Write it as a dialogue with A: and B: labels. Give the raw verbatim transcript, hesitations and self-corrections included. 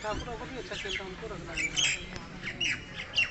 A: ठाकुर को भी अच्छा खेलता है, उनको रखना चाहिए।